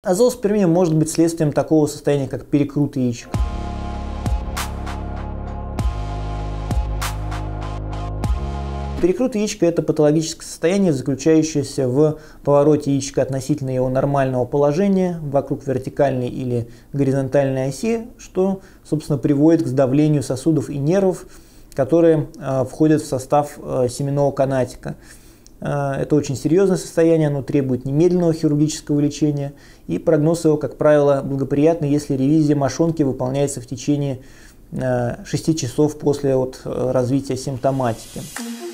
Азооспермия может быть следствием такого состояния, как перекрут яичек. Перекрут яичка – это патологическое состояние, заключающееся в повороте яичка относительно его нормального положения вокруг вертикальной или горизонтальной оси, что, собственно, приводит к сдавлению сосудов и нервов, которые входят в состав семенного канатика. Это очень серьезное состояние, оно требует немедленного хирургического лечения, и прогноз его, как правило, благоприятный, если ревизия мошонки выполняется в течение 6 часов после развития симптоматики.